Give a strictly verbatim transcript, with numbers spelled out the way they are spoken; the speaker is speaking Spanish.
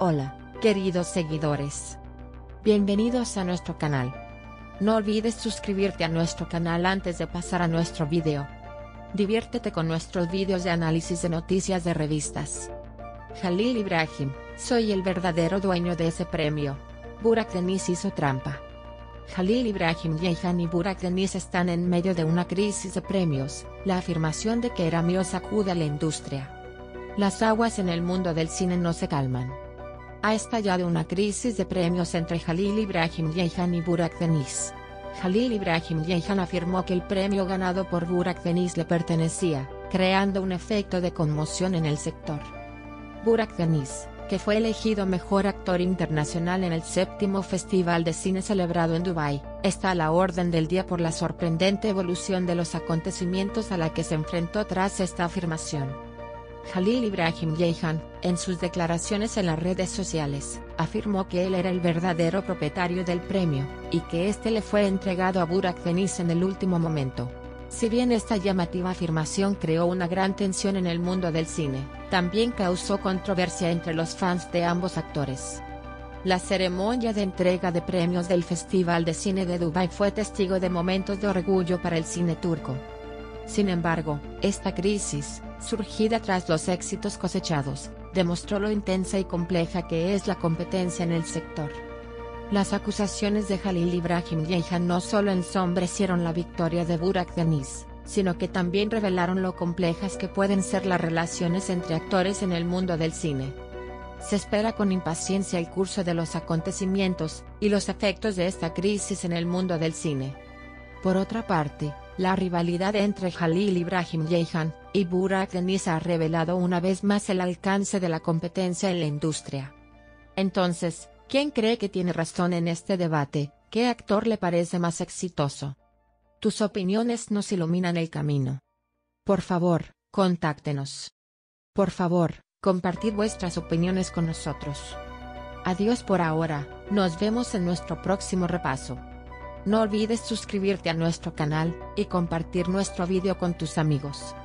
Hola, queridos seguidores. Bienvenidos a nuestro canal. No olvides suscribirte a nuestro canal antes de pasar a nuestro video. Diviértete con nuestros vídeos de análisis de noticias de revistas. Jalil Ibrahim, soy el verdadero dueño de ese premio. Burak Deniz hizo trampa. Jalil Ibrahim Ceyhan y Burak Deniz están en medio de una crisis de premios. La afirmación de que era mío sacude a la industria. Las aguas en el mundo del cine no se calman. Ha estallado una crisis de premios entre Jalil Ibrahim Ceyhan y Burak Deniz. Jalil Ibrahim Ceyhan afirmó que el premio ganado por Burak Deniz le pertenecía, creando un efecto de conmoción en el sector. Burak Deniz, que fue elegido mejor actor internacional en el séptimo Festival de Cine celebrado en Dubái, está a la orden del día por la sorprendente evolución de los acontecimientos a la que se enfrentó tras esta afirmación. Jalil Ibrahim Ceyhan, en sus declaraciones en las redes sociales, afirmó que él era el verdadero propietario del premio, y que este le fue entregado a Burak Deniz en el último momento. Si bien esta llamativa afirmación creó una gran tensión en el mundo del cine, también causó controversia entre los fans de ambos actores. La ceremonia de entrega de premios del Festival de Cine de Dubái fue testigo de momentos de orgullo para el cine turco. Sin embargo, esta crisis, surgida tras los éxitos cosechados, demostró lo intensa y compleja que es la competencia en el sector. Las acusaciones de Jalil Ibrahim Ceyhan no solo ensombrecieron la victoria de Burak Deniz, sino que también revelaron lo complejas que pueden ser las relaciones entre actores en el mundo del cine. Se espera con impaciencia el curso de los acontecimientos, y los efectos de esta crisis en el mundo del cine. Por otra parte, la rivalidad entre Jalil Ibrahim Ceyhan y Burak Deniz ha revelado una vez más el alcance de la competencia en la industria. Entonces, ¿quién cree que tiene razón en este debate? ¿Qué actor le parece más exitoso? Tus opiniones nos iluminan el camino. Por favor, contáctenos. Por favor, compartid vuestras opiniones con nosotros. Adiós por ahora, nos vemos en nuestro próximo repaso. No olvides suscribirte a nuestro canal, y compartir nuestro vídeo con tus amigos.